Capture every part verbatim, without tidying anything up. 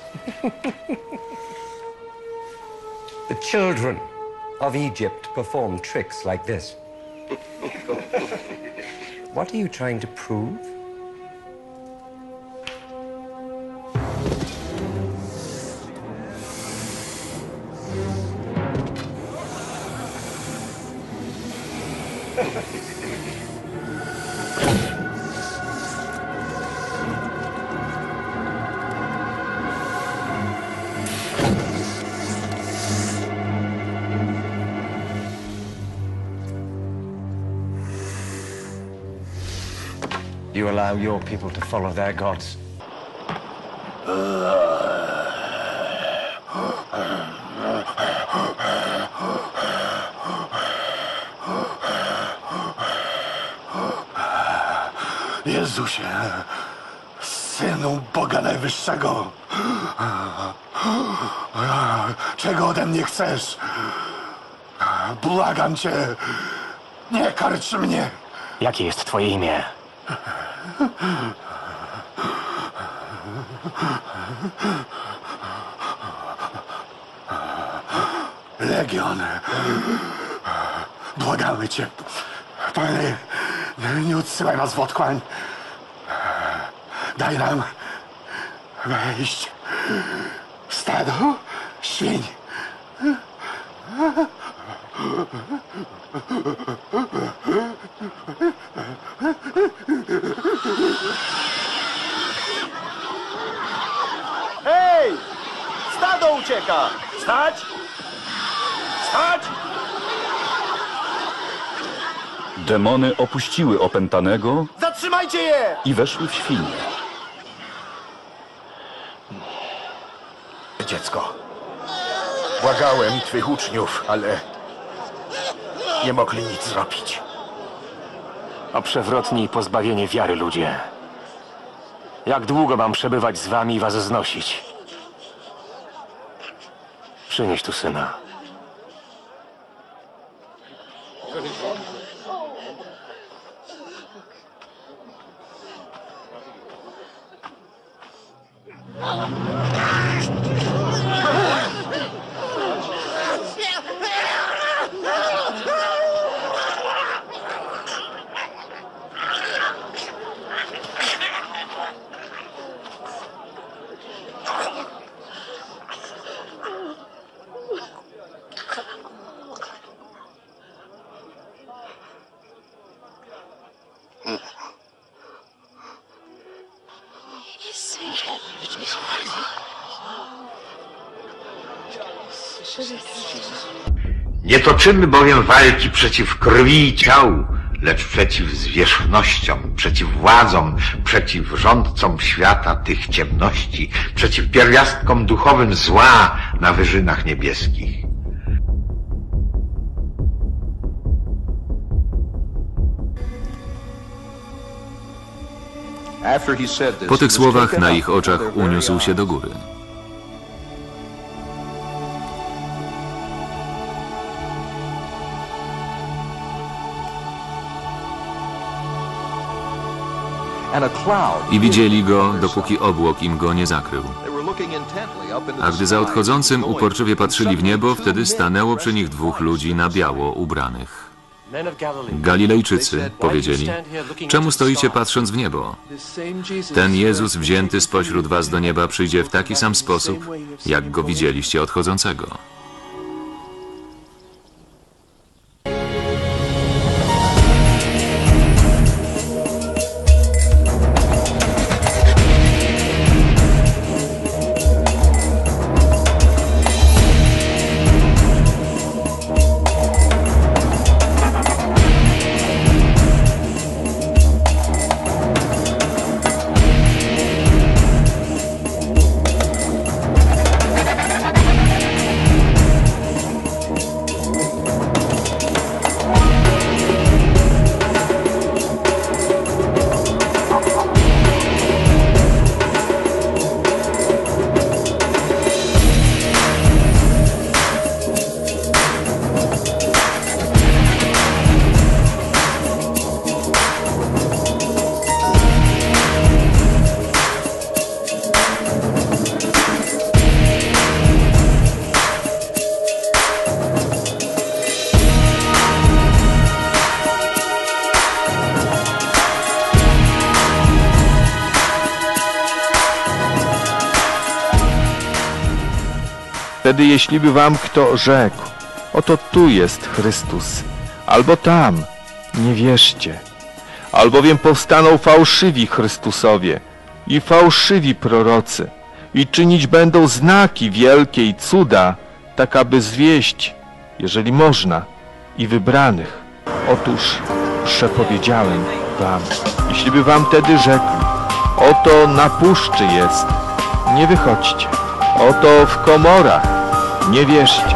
The children of Egypt perform tricks like this. What are you trying to prove? You allow your people to follow their gods. Jezusie, Synu Boga Najwyższego, czego ode mnie chcesz? Błagam cię, nie karcz mnie. Jakie jest twoje imię? Legion. Błagamy cię, Panie, nie odsyłaj nas w otchłań. Daj nam wejść w stado świń. Hej! Stado ucieka! Stać! Stać! Demony opuściły opętanego Zatrzymajcie je! i weszły w świnie. Dziecko, błagałem twych uczniów, ale nie mogli nic zrobić. O przewrotni i pozbawienie wiary, ludzie. Jak długo mam przebywać z wami i was znosić? Przynieś tu syna. Nie toczymy bowiem walki przeciw krwi i ciału, lecz przeciw zwierzchnościom, przeciw władzom, przeciw rządcom świata tych ciemności, przeciw pierwiastkom duchowym zła na wyżynach niebieskich. Po tych słowach na ich oczach uniósł się do góry. I widzieli go, dopóki obłok im go nie zakrył. A gdy za odchodzącym uporczywie patrzyli w niebo, wtedy stanęło przy nich dwóch ludzi na biało ubranych. Galilejczycy, powiedzieli, czemu stoicie patrząc w niebo? Ten Jezus wzięty spośród was do nieba przyjdzie w taki sam sposób, jak go widzieliście odchodzącego. Wtedy jeśliby wam kto rzekł, oto tu jest Chrystus, albo tam, nie wierzcie. Albowiem powstaną fałszywi Chrystusowie i fałszywi prorocy i czynić będą znaki wielkie i cuda, tak aby zwieść, jeżeli można, i wybranych. Otóż przepowiedziałem wam, jeśliby wam tedy rzekli, oto na puszczy jest, nie wychodźcie, oto w komorach, nie wierzcie.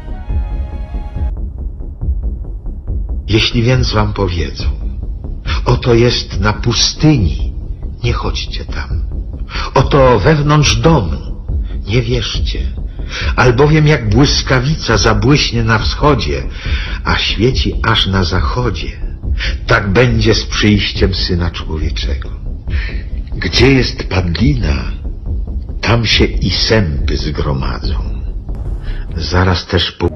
Jeśli więc wam powiedzą, oto jest na pustyni, nie chodźcie tam. Oto wewnątrz domu, nie wierzcie. Albowiem jak błyskawica zabłyśnie na wschodzie, a świeci aż na zachodzie, tak będzie z przyjściem Syna Człowieczego. Gdzie jest padlina, tam się i sępy zgromadzą. Zaraz też po...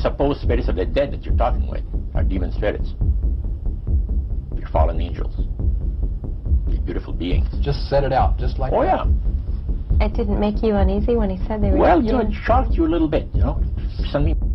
supposed spirits of the dead that you're talking with are demon spirits. They're fallen angels. They're beautiful beings. Just set it out, just like Oh, that. yeah. It didn't make you uneasy when he said they were Well, you know, demons? it shocked you a little bit, you know. Something